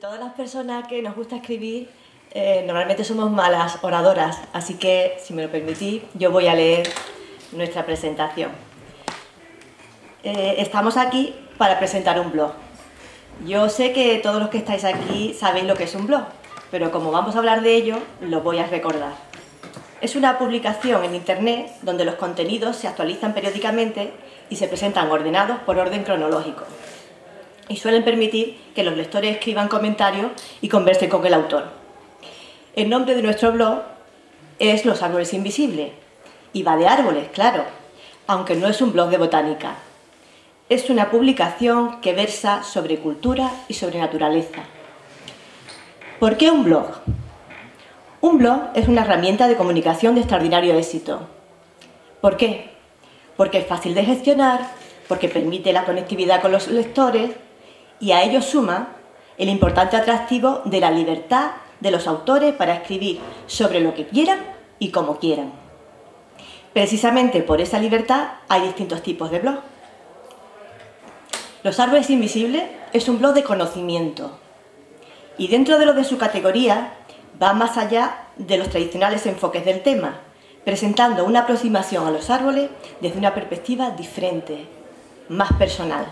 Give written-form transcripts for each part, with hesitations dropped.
todas las personas que nos gusta escribir, normalmente somos malas oradoras, así que, si me lo permitís, yo voy a leer nuestra presentación. Estamos aquí para presentar un blog. Yo sé que todos los que estáis aquí sabéis lo que es un blog, pero como vamos a hablar de ello, lo voy a recordar. Es una publicación en Internet donde los contenidos se actualizan periódicamente y se presentan ordenados por orden cronológico. Y suelen permitir que los lectores escriban comentarios y conversen con el autor. El nombre de nuestro blog es Los Árboles Invisibles y va de árboles, claro, aunque no es un blog de botánica. Es una publicación que versa sobre cultura y sobre naturaleza. ¿Por qué un blog? Un blog es una herramienta de comunicación de extraordinario éxito. ¿Por qué? Porque es fácil de gestionar, porque permite la conectividad con los lectores y a ello suma el importante atractivo de la libertad de los autores para escribir sobre lo que quieran y como quieran. Precisamente por esa libertad hay distintos tipos de blog. Los Árboles Invisibles es un blog de conocimiento y dentro de lo de su categoría va más allá de los tradicionales enfoques del tema, presentando una aproximación a los árboles desde una perspectiva diferente, más personal.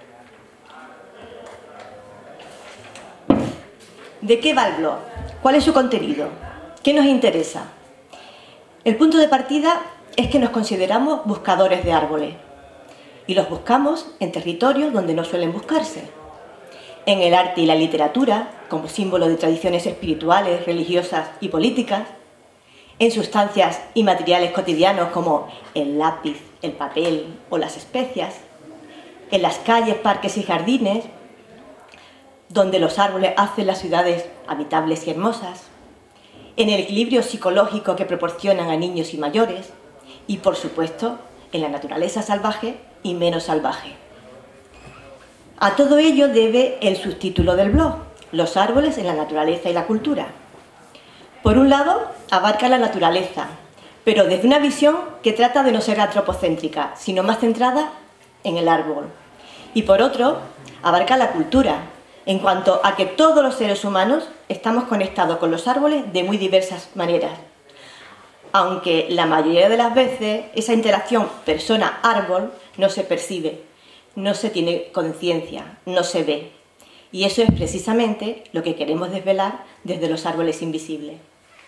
¿De qué va el blog? ¿Cuál es su contenido? ¿Qué nos interesa? El punto de partida es que nos consideramos buscadores de árboles y los buscamos en territorios donde no suelen buscarse. En el arte y la literatura, como símbolo de tradiciones espirituales, religiosas y políticas, en sustancias y materiales cotidianos como el lápiz, el papel o las especias, en las calles, parques y jardines, donde los árboles hacen las ciudades habitables y hermosas, en el equilibrio psicológico que proporcionan a niños y mayores, y por supuesto, en la naturaleza salvaje y menos salvaje. A todo ello debe el subtítulo del blog, Los árboles en la naturaleza y la cultura. Por un lado, abarca la naturaleza, pero desde una visión que trata de no ser antropocéntrica, sino más centrada en el árbol. Y por otro, abarca la cultura, en cuanto a que todos los seres humanos estamos conectados con los árboles de muy diversas maneras. Aunque la mayoría de las veces esa interacción persona-árbol no se percibe, no se tiene conciencia, no se ve. Y eso es precisamente lo que queremos desvelar desde Los Árboles Invisibles.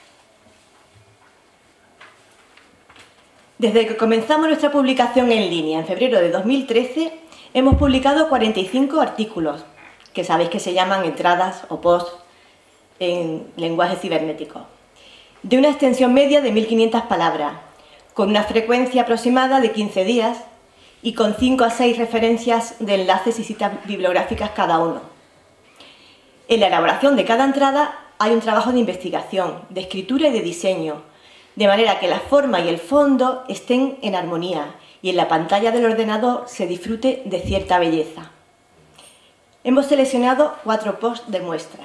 Desde que comenzamos nuestra publicación en línea en febrero de 2013, hemos publicado 45 artículos, que sabéis que se llaman entradas o posts en lenguaje cibernético, de una extensión media de 1500 palabras, con una frecuencia aproximada de 15 días y con 5 a 6 referencias de enlaces y citas bibliográficas cada uno. En la elaboración de cada entrada hay un trabajo de investigación, de escritura y de diseño, de manera que la forma y el fondo estén en armonía y en la pantalla del ordenador se disfrute de cierta belleza. Hemos seleccionado 4 posts de muestra.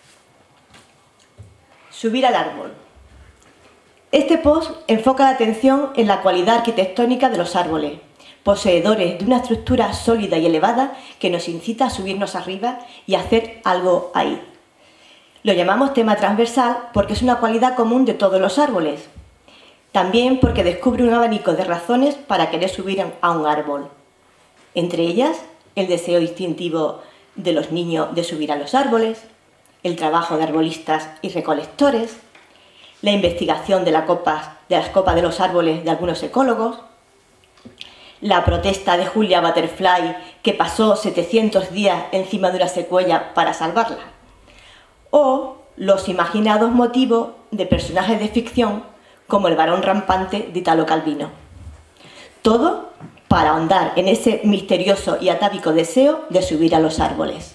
Subir al árbol. Este post enfoca la atención en la cualidad arquitectónica de los árboles, poseedores de una estructura sólida y elevada que nos incita a subirnos arriba y hacer algo ahí. Lo llamamos tema transversal porque es una cualidad común de todos los árboles. También porque descubre un abanico de razones para querer subir a un árbol. Entre ellas, el deseo instintivo de los niños de subir a los árboles, el trabajo de arbolistas y recolectores, la investigación de las copas de los árboles de algunos ecólogos, la protesta de Julia Butterfly que pasó 700 días encima de una secuoya para salvarla, o los imaginados motivos de personajes de ficción como el varón rampante de Italo Calvino. Todo para ahondar en ese misterioso y atávico deseo de subir a los árboles.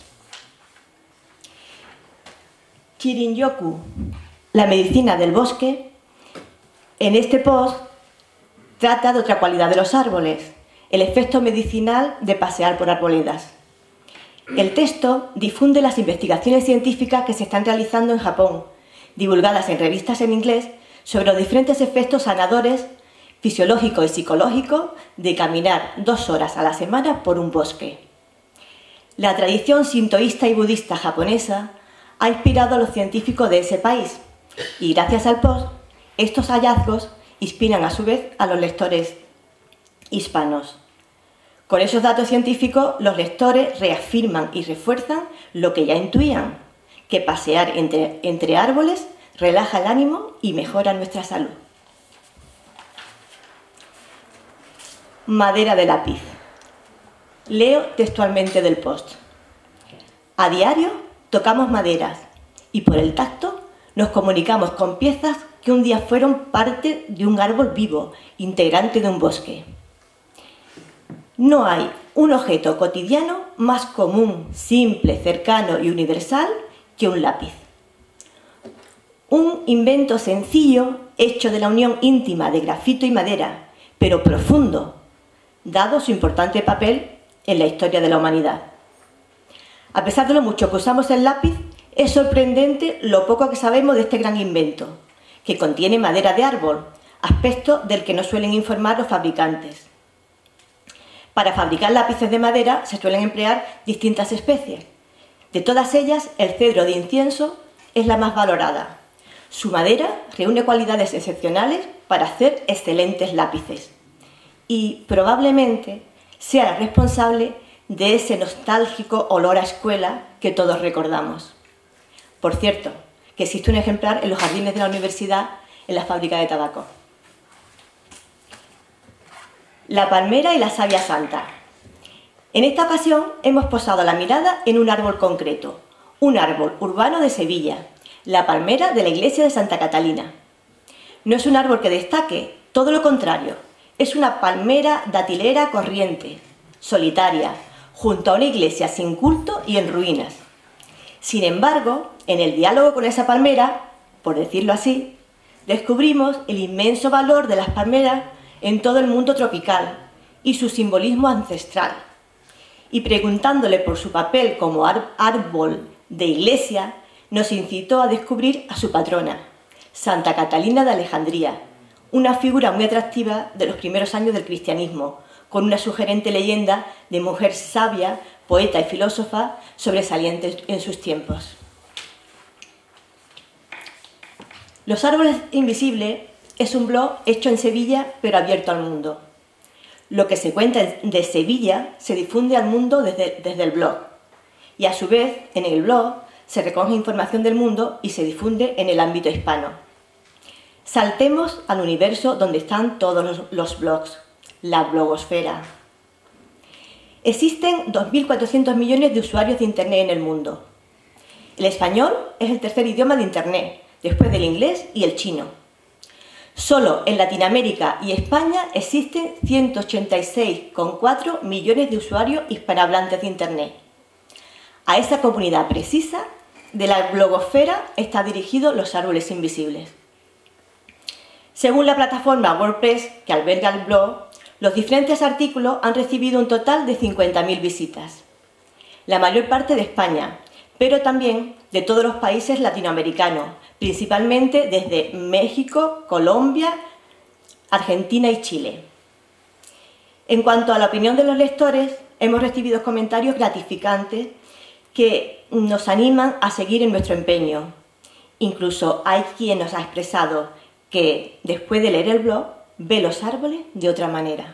Shirin-yoku, la medicina del bosque, en este post trata de otra cualidad de los árboles, el efecto medicinal de pasear por arboledas. El texto difunde las investigaciones científicas que se están realizando en Japón, divulgadas en revistas en inglés, sobre los diferentes efectos sanadores fisiológico y psicológico de caminar 2 horas a la semana por un bosque. La tradición sintoísta y budista japonesa ha inspirado a los científicos de ese país y gracias al post, estos hallazgos inspiran a su vez a los lectores hispanos. Con esos datos científicos, los lectores reafirman y refuerzan lo que ya intuían, que pasear entre árboles relaja el ánimo y mejora nuestra salud. Madera de lápiz. Leo textualmente del post. A diario tocamos maderas y por el tacto nos comunicamos con piezas que un día fueron parte de un árbol vivo, integrante de un bosque. No hay un objeto cotidiano más común, simple, cercano y universal que un lápiz. Un invento sencillo, hecho de la unión íntima de grafito y madera, pero profundo, dado su importante papel en la historia de la humanidad. A pesar de lo mucho que usamos el lápiz, es sorprendente lo poco que sabemos de este gran invento, que contiene madera de árbol, aspecto del que nos suelen informar los fabricantes. Para fabricar lápices de madera se suelen emplear distintas especies. De todas ellas, el cedro de incienso es la más valorada. Su madera reúne cualidades excepcionales para hacer excelentes lápices y probablemente sea la responsable de ese nostálgico olor a escuela que todos recordamos. Por cierto, que existe un ejemplar en los jardines de la universidad en la fábrica de tabaco. La palmera y la savia santa. En esta ocasión hemos posado la mirada en un árbol concreto, un árbol urbano de Sevilla, la palmera de la iglesia de Santa Catalina. No es un árbol que destaque, todo lo contrario, es una palmera datilera corriente, solitaria, junto a una iglesia sin culto y en ruinas. Sin embargo, en el diálogo con esa palmera, por decirlo así, descubrimos el inmenso valor de las palmeras en todo el mundo tropical y su simbolismo ancestral. Y preguntándole por su papel como árbol de iglesia, nos incitó a descubrir a su patrona, Santa Catalina de Alejandría, una figura muy atractiva de los primeros años del cristianismo, con una sugerente leyenda de mujer sabia, poeta y filósofa sobresaliente en sus tiempos. Los Árboles Invisibles es un blog hecho en Sevilla, pero abierto al mundo. Lo que se cuenta de Sevilla se difunde al mundo desde el blog. Y a su vez, en el blog se recoge información del mundo y se difunde en el ámbito hispano. Saltemos al universo donde están todos los blogs, la blogosfera. Existen 2.400 millones de usuarios de Internet en el mundo. El español es el tercer idioma de Internet, después del inglés y el chino. Solo en Latinoamérica y España existen 186,4 millones de usuarios hispanohablantes de Internet. A esa comunidad precisa de la blogosfera está dirigido Los Árboles Invisibles. Según la plataforma WordPress que alberga el blog, los diferentes artículos han recibido un total de 50.000 visitas. La mayor parte de España, pero también de todos los países latinoamericanos, principalmente desde México, Colombia, Argentina y Chile. En cuanto a la opinión de los lectores, hemos recibido comentarios gratificantes que nos animan a seguir en nuestro empeño. Incluso hay quien nos ha expresado que, después de leer el blog, ve los árboles de otra manera.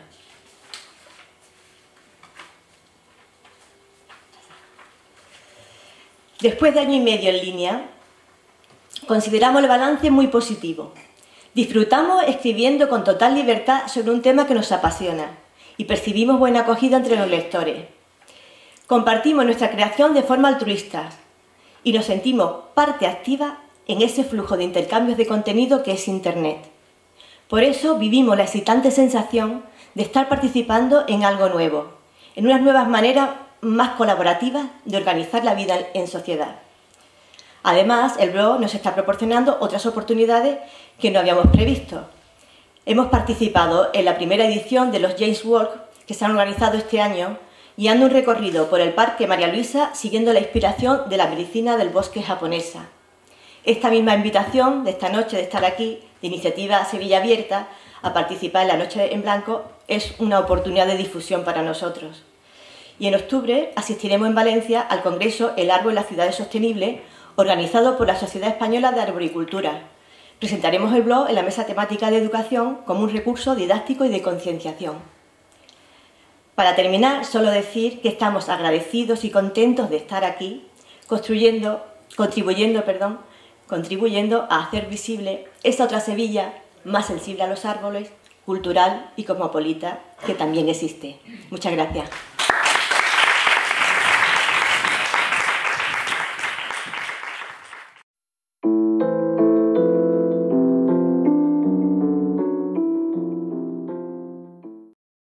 Después de año y medio en línea, consideramos el balance muy positivo. Disfrutamos escribiendo con total libertad sobre un tema que nos apasiona y percibimos buena acogida entre los lectores. Compartimos nuestra creación de forma altruista y nos sentimos parte activa en ese flujo de intercambios de contenido que es Internet. Por eso vivimos la excitante sensación de estar participando en algo nuevo, en unas nuevas maneras más colaborativas de organizar la vida en sociedad. Además, el blog nos está proporcionando otras oportunidades que no habíamos previsto. Hemos participado en la primera edición de los James Walk que se han organizado este año, guiando un recorrido por el Parque María Luisa siguiendo la inspiración de la medicina del bosque japonesa. Esta misma invitación de esta noche de estar aquí, de Iniciativa Sevilla Abierta, a participar en la Noche en Blanco, es una oportunidad de difusión para nosotros. Y en octubre asistiremos en Valencia al Congreso El Árbol en las Ciudades Sostenibles, organizado por la Sociedad Española de Arboricultura. Presentaremos el blog en la mesa temática de educación como un recurso didáctico y de concienciación. Para terminar, solo decir que estamos agradecidos y contentos de estar aquí, contribuyendo a hacer visible esta otra Sevilla más sensible a los árboles, cultural y cosmopolita, que también existe. Muchas gracias.